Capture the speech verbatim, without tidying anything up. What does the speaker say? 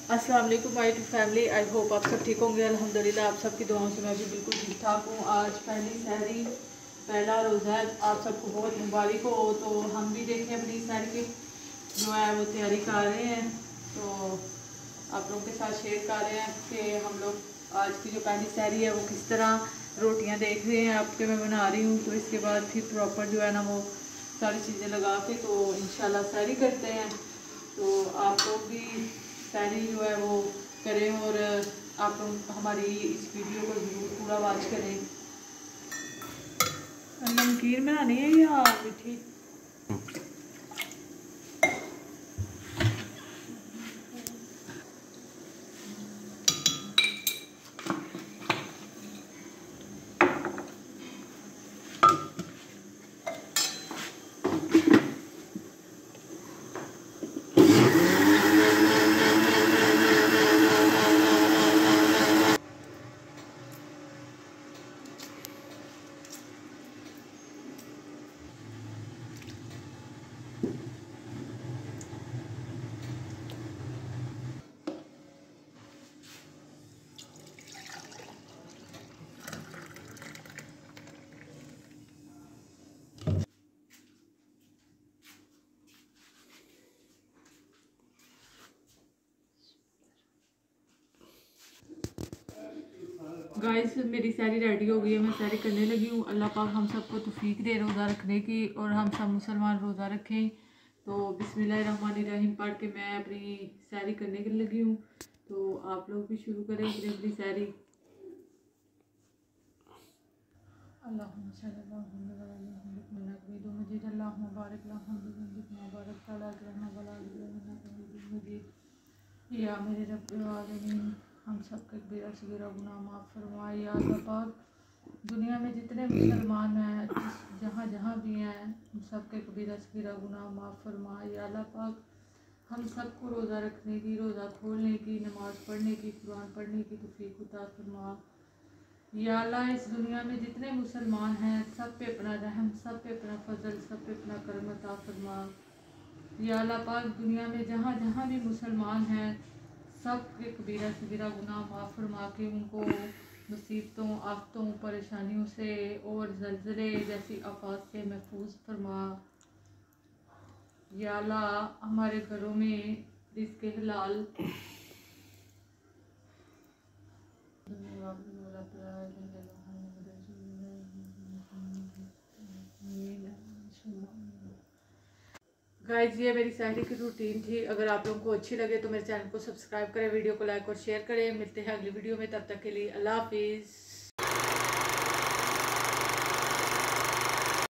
अस्सलाम वालेकुम my family. I hope आप सब ठीक होंगे। अल्हम्दुलिल्लाह आप सबकी दुआओं से मैं भी बिल्कुल ठीक ठाक हूँ। आज पहली सहरी पहला रोज़ा है, आप सबको बहुत मुबारक हो। तो हम भी देखें अपनी सहरी की जो है वो तैयारी कर रहे हैं, तो आप लोगों के साथ शेयर कर रहे हैं कि हम लोग आज की जो पहली सहरी है वो किस तरह रोटियाँ देख रहे हैं आपके मैं बना रही हूँ। तो इसके बाद फिर प्रॉपर जो है ना वो सारी चीज़ें लगा के तो इंशाल्लाह सहरी करते हैं। तो आप लोग भी सहरी जो है वो करें और आप लोग हमारी इस वीडियो को ज़रूर पूरा वॉच करें। नमकीन बनानी है या मीठी? गाइस मेरी सहरी रेडी हो गई है, मैं सहरी करने लगी हूँ। अल्लाह पाक हम सबको तौफीक दे रोज़ा रखने की और हम सब मुसलमान रोज़ा रखें। तो बिस्मिल्लाहिर्रहमानिर्रहीम पढ़ के मैं अपनी सहरी करने के लगी हूँ। तो आप लोग भी शुरू करें अपनी अपनी सहरी। या मेरे रब्बुल आलमीन हम सब के कबीरा सगीरा गुनाह माफ़ फरमाए। या अल्लाह पाक दुनिया में जितने मुसलमान हैं जहाँ जहाँ भी हैं हम सब के कबीरा सगीरा गुनाह माफ़ फरमाए। या अल्लाह पाक हम सबको रोज़ा रखने की, रोज़ा खोलने की, नमाज़ पढ़ने की, कुरान पढ़ने की तौफीक अता फरमा। या अल्लाह इस दुनिया में जितने मुसलमान हैं सब पे अपना रहम, सब पे अपना फजल, सब पे अपना करम अता फरमा। या अल्लाह पाक दुनिया में जहाँ जहाँ भी मुसलमान हैं सब के कबीरा सगीरा गुनाह माफ़ फरमा के उनको मुसीबतों, आफतों, परेशानियों से और ज़लज़ले जैसी आफात से महफूज फरमा। या अल्लाह हमारे घरों में रिज़्क़ हलाल गाइस ये मेरी सहरी की रूटीन थी। अगर आप लोगों को अच्छी लगे तो मेरे चैनल को सब्सक्राइब करें, वीडियो को लाइक और शेयर करें। मिलते हैं अगली वीडियो में, तब तक के लिए अल्लाह हाफिज़।